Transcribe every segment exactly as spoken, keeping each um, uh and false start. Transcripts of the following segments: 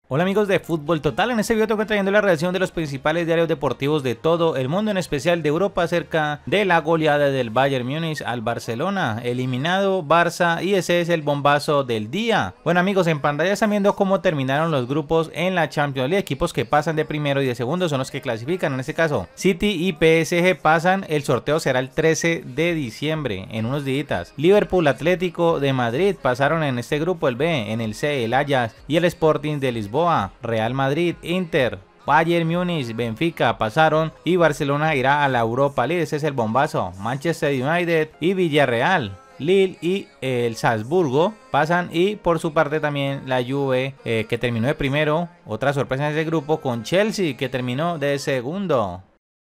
Hola amigos de Fútbol Total, en este video estoy trayendo la reacción de los principales diarios deportivos de todo el mundo, en especial de Europa, acerca de la goleada del Bayern Múnich al Barcelona, eliminado Barça, y ese es el bombazo del día. Bueno amigos, en pantalla están viendo cómo terminaron los grupos en la Champions League. Equipos que pasan de primero y de segundo son los que clasifican. En este caso, City y P S G pasan, el sorteo será el trece de diciembre, en unos días. Liverpool, Atlético de Madrid pasaron en este grupo, el B, en el C, el Ajax y el Sporting de Lisboa. Real Madrid, Inter, Bayern Múnich, Benfica pasaron y Barcelona irá a la Europa League. Ese es el bombazo. Manchester United y Villarreal, Lille y el Salzburgo pasan, y por su parte también la Juve, eh, que terminó de primero. Otra sorpresa en ese grupo con Chelsea, que terminó de segundo.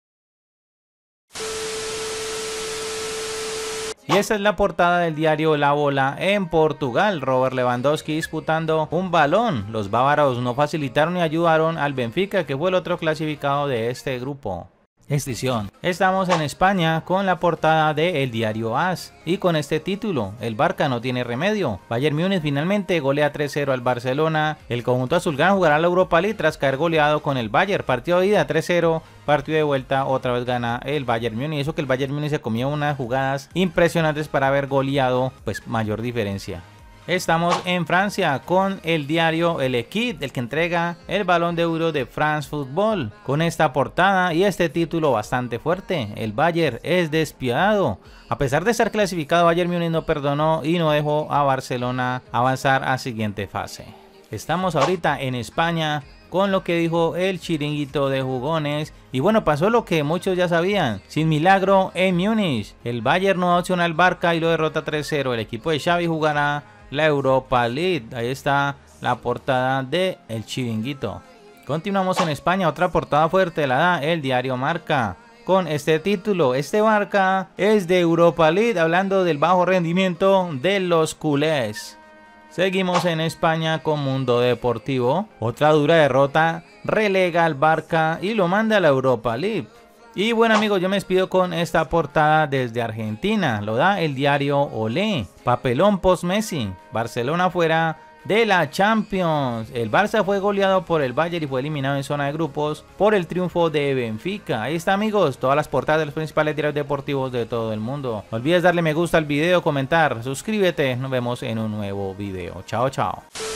Y esta es la portada del diario La Bola en Portugal. Robert Lewandowski disputando un balón. Los bávaros no facilitaron y ayudaron al Benfica, que fue el otro clasificado de este grupo. Extinción. Estamos en España con la portada de El Diario AS y con este título: el Barça no tiene remedio. Bayern Múnich finalmente golea tres cero al Barcelona. El conjunto azulgrana jugará la Europa League tras caer goleado con el Bayern. Partido de ida tres cero, partido de vuelta otra vez gana el Bayern Múnich. Eso que el Bayern Múnich se comió unas jugadas impresionantes para haber goleado, pues mayor diferencia. Estamos en Francia con el diario El Equipe, el que entrega el Balón de Oro de France Football, con esta portada y este título bastante fuerte: el Bayern es despiadado. A pesar de estar clasificado, Bayern Múnich no perdonó y no dejó a Barcelona avanzar a siguiente fase. Estamos ahorita en España con lo que dijo el chiringuito de jugones. Y bueno, pasó lo que muchos ya sabían: sin milagro en Múnich. El Bayern no da opción al Barça y lo derrota tres cero. El equipo de Xavi jugará la Europa League. Ahí está la portada de el chiringuito. Continuamos en España. Otra portada fuerte la da el diario Marca con este título: este Barça es de Europa League, hablando del bajo rendimiento de los culés. Seguimos en España con Mundo Deportivo. Otra dura derrota relega al Barça y lo manda a la Europa League. Y bueno amigos, yo me despido con esta portada desde Argentina. Lo da el diario Olé. Papelón post Messi. Barcelona fuera de la Champions. El Barça fue goleado por el Bayern y fue eliminado en zona de grupos por el triunfo de Benfica. Ahí está amigos, todas las portadas de los principales diarios deportivos de todo el mundo. No olvides darle me gusta al video, comentar, suscríbete. Nos vemos en un nuevo video. Chao, chao.